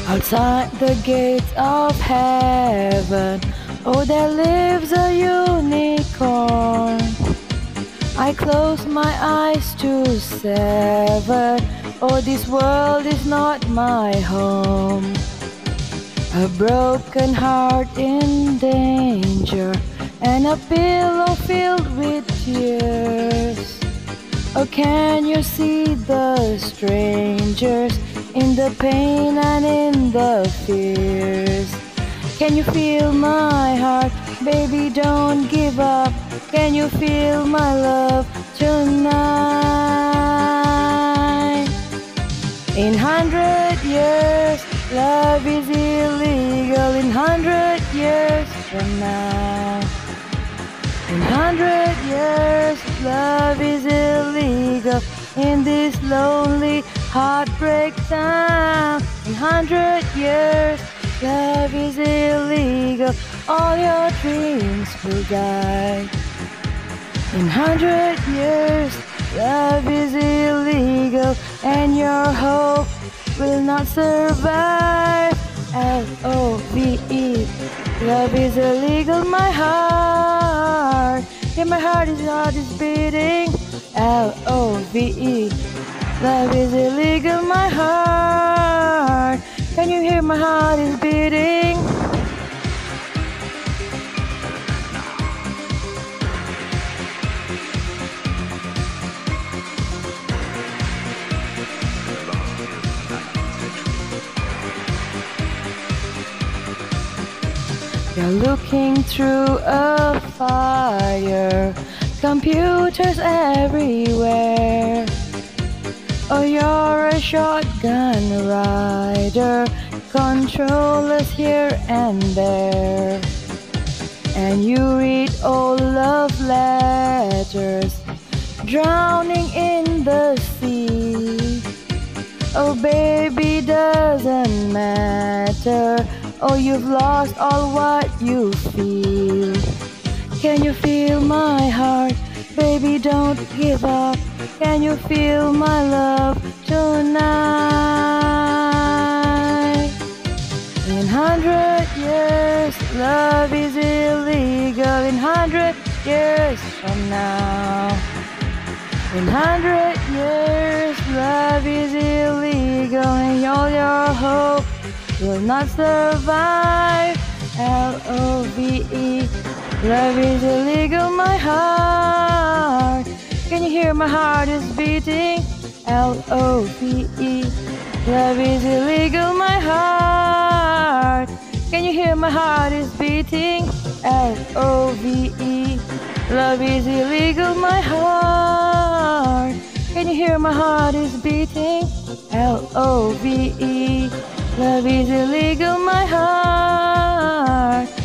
Outside the gates of heaven, oh, there lives a unicorn. I close my eyes to sever. Oh, this world is not my home. A broken heart in danger, and a pillow filled with tears. Oh, can you see the strangers in the pain and in the fears? Can you feel my heart? Baby, don't give up. Can you feel my love tonight? In 100 years, love is illegal. In 100 years from now. In 100 years, love is illegal. In this lonely heartbreak town. In 100 years, love is illegal. All your dreams will die. In 100 years, love is illegal, and your hope will not survive. L-O-V-E, love is illegal. My heart, yeah, my heart is beating. L-O-V-E, love is illegal. My heart, can you hear my heart is beating? You're looking through a fire, computers everywhere. Oh, you're a shotgun rider, controllers here and there. And you read old love letters, drowning in the sea. Oh, baby, doesn't matter. Oh, you've lost all what you feel. Can you feel my heart? Baby, don't give up. Can you feel my love tonight? In 100 years, love is illegal. In 100 years from now. In 100 years, love is illegal, and all your hope will not survive. L-O-V-E, love is illegal. My heart, can you hear my heart is beating? L-O-V-E, love is illegal. My heart, can you hear my heart is beating? L-O-V-E, love is illegal. My heart, can you hear my heart is beating? L-O-V-E, love is illegal. My heart,